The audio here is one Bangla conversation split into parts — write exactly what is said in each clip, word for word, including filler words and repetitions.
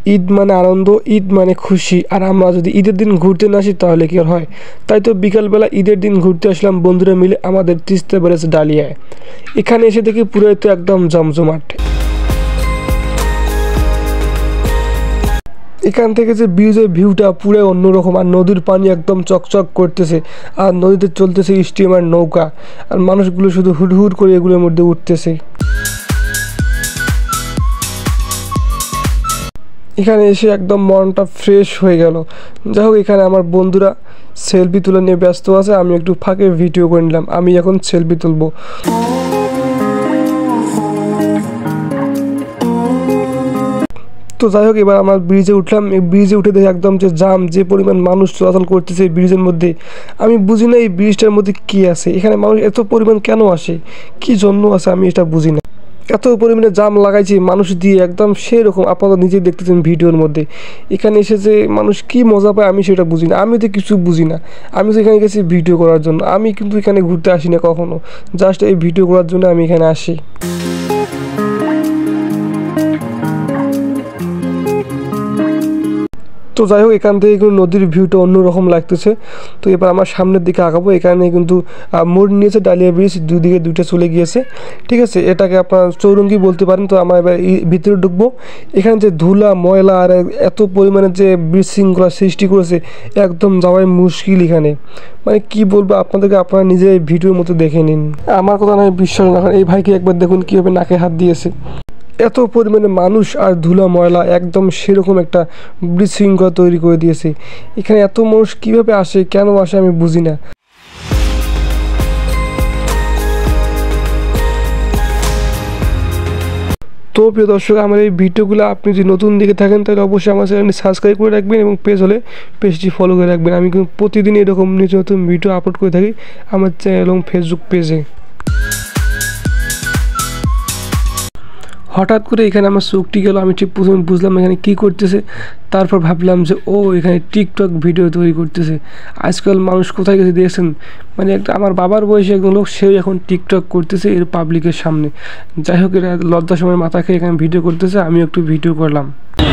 ঈদ মানে আনন্দ, ঈদ মানে খুশি। আর আমরা যদি ঈদের দিন ঘুরতে না আসি তাহলে কি আর হয়? তাই তো বিকালবেলা ঈদের দিন ঘুরতে আসলাম বন্ধুরা মিলে আমাদের তিস্তা ব্যারেজ ডালিয়ায়। এখানে এসে দেখি পুরোই তো একদম জমজমাট। এখান থেকে যে ব্রিজের ভিউটা পুরো অন্যরকম, আর নদীর পানি একদম চকচক করতেছে, আর নদীতে চলতেছে স্টিমার নৌকা, আর মানুষগুলো শুধু হুড় হুড় করে এগুলোর মধ্যে উঠতেছে। এখানে এসে একদম মনটা ফ্রেশ হয়ে গেল। যাই হোক, এখানে আমার বন্ধুরা সেলফি তোলা নিয়ে ব্যস্ত আছে, আমি একটু ফাঁকে ভিডিও করে নিলাম। আমি এখন সেলফি তুলবো। তো যাই হোক, এবার আমার ব্রিজে উঠলাম। এই ব্রিজে উঠে দেখি একদম যে জাম, যে পরিমাণ মানুষ চলাচল করতেছে এই ব্রিজের মধ্যে। আমি বুঝি না এই ব্রিজটার মধ্যে কী আছে, এখানে মানুষ এত পরিমাণ কেন আসে, কী জন্য আছে আমি এটা বুঝি না। এত পরিমাণে জাম লাগাইছে মানুষ দিয়ে, একদম সেরকম আপনারা নিজেই দেখতেছেন ভিডিওর মধ্যে। এখানে এসে যে মানুষ কী মজা পায় আমি সেটা বুঝি না, আমি তো কিছু বুঝি না। আমি তো এখানে গেছি ভিডিও করার জন্য, আমি কিন্তু এখানে ঘুরতে আসি না কখনো, জাস্ট এই ভিডিও করার জন্য আমি এখানে আসি। তো যাই হোক, এখান থেকে কিন্তু নদীর ভিউটা অন্যরকম লাগতেছে। তো এবার আমার সামনের দিকে আগাবো। এখানে কিন্তু মোড় নিয়েছে ডালিয়া ব্রিজ, দুদিকে দুইটা চলে গিয়েছে, ঠিক আছে। এটাকে আপনার চৌরঙ্গি বলতে পারেন। তো আমরা এবার ভিতরে ঢুকবো। এখানে যে ধুলা ময়লা আর এত পরিমাণে যে বিশৃঙ্খলা সৃষ্টি করেছে, একদম যাওয়াই মুশকিল এখানে। মানে কি বলবো আপনাদেরকে, আপনারা নিজে এই ভিডিওর মতো দেখে নিন। আমার কথা নয় বিশ্বাস না করেন, এই ভাইকে একবার দেখুন কীভাবে নাকে হাত দিয়েছে। এত পরিমাণে মানুষ আর ধুলা ময়লা, একদম সেরকম একটা বিশৃঙ্খলা তৈরি করে দিয়েছে। এখানে এত মানুষ কীভাবে আসে, কেন আসে আমি বুঝি না। তো প্রিয় দর্শক, আমার এই ভিডিওগুলো আপনি যদি নতুন দিকে থাকেন তাহলে অবশ্যই আমার চ্যানেলটি সাবস্ক্রাইব করে রাখবেন, এবং পেজ হলে পেজটি ফলো করে রাখবেন। আমি কিন্তু প্রতিদিন এরকম নিত্য নতুন ভিডিও আপলোড করে থাকি আমার চ্যানেল এবং ফেসবুক পেজে। হঠাৎ করে এখানে আমার চোখটি গেল, আমি ঠিক প্রথমে বুঝলাম এখানে কী করতেছে। তারপর ভাবলাম যে ও এখানে টিকটক ভিডিও তৈরি করতেছে। আজকাল মানুষ কোথায় গেছে দেখছেন, মানে একটা আমার বাবার বয়সে একজন লোক, সেও এখন টিকটক করতেছে এর পাবলিকের সামনে। যাই হোক, এরা লজ্জার সময় মাথা খেয়ে এখানে ভিডিও করতেছে, আমি একটু ভিডিও করলাম।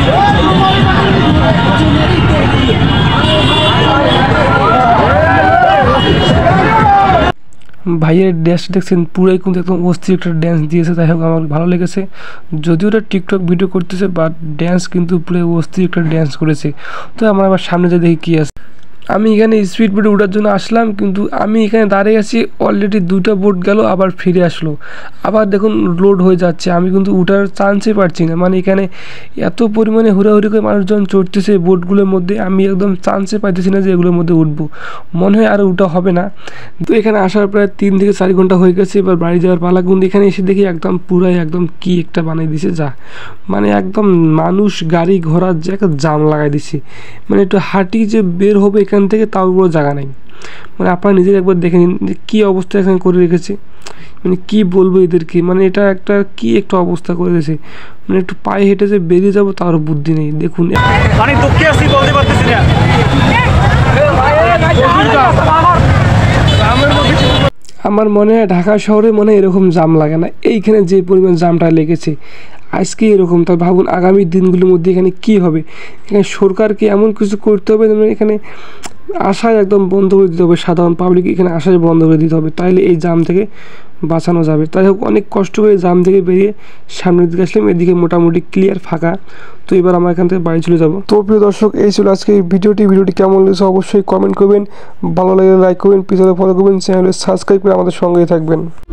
ভাইয়ের ড্যান্স দেখছেন, পুরাই কিন্তু একদম অস্থির একটা ড্যান্স দিয়েছে। যাই হোক, আমার ভালো লেগেছে। যদিও ওটা টিকটক ভিডিও করতেছে, বাট ড্যান্স কিন্তু পুরো অস্থির একটা ড্যান্স করেছে। তো আমরা আবার সামনে যে দেখি কী আছে। আমি এখানে স্পিড বোটে ওঠার জন্য আসলাম, কিন্তু আমি এখানে দাঁড়িয়ে আছি, অলরেডি দুটো বোট গেল, আবার ফিরে আসলো, আবার দেখুন লোড হয়ে যাচ্ছে। আমি কিন্তু উঠার চান্সই পাচ্ছি না। মানে এখানে এত পরিমাণে হুড়াহুড়ি করে মানুষজন চড়তেছে বোটগুলোর মধ্যে, আমি একদম চান্সই পাইতেছি না যে এগুলোর মধ্যে উঠবো। মনে হয় আরও উঠা হবে না। তো এখানে আসার প্রায় তিন থেকে চার ঘন্টা হয়ে গেছে, এবার বাড়ি যাওয়ার পালা। কিন্তু এখানে এসে দেখি একদম পুরাই একদম কি একটা বানিয়ে দিছে, যা মানে একদম মানুষ গাড়ি ঘোড়ার যে একটা জাম লাগাই দিছে। মানে একটু হাঁটি যে বের হবে এখান থেকে, তাও পুরো জায়গা নেই। মানে আপনারা নিজের একবার দেখে নিন যে কী অবস্থা এখানে করে রেখেছে। মানে কি বলবো এদেরকে, মানে এটা একটা কি একটা অবস্থা করে দিয়েছে। মানে একটু পায়ে হেঁটে যে বেরিয়ে যাবো তার বুদ্ধি নেই। দেখুন অনেক দুঃখে আছি, বলতে পারতেছি না। আমার মনে হয় ঢাকা শহরে মনে হয় এরকম জাম লাগে না, এইখানে যে পরিমাণ জামটা লেগেছে আজকে এরকম। তাই ভাবুন আগামী দিনগুলোর মধ্যে এখানে কি হবে। এখানে সরকারকে এমন কিছু করতে হবে যেন এখানে আশায় একদম বন্ধ করে দিতে হবে, সাধারণ পাবলিক এখানে আশায় বন্ধ করে দিতে হবে, তাইলে এই জাম থেকে বাঁচানো যাবে। তাই হোক, অনেক কষ্ট করে জাম থেকে বেরিয়ে সামনের দিকে আসলাম, এদিকে মোটামুটি ক্লিয়ার ফাঁকা। তো এবার আমরা এখান থেকে বাড়ি চলে যাব। তো প্রিয় দর্শক, এই ছিল আজকে এই ভিডিওটি। ভিডিওটি কেমন লেগেছে অবশ্যই কমেন্ট করবেন, ভালো লাগলে লাইক করবেন, পিছনে ফলো করবেন, চ্যানেলে সাবস্ক্রাইব করে আমাদের সঙ্গেই থাকবেন।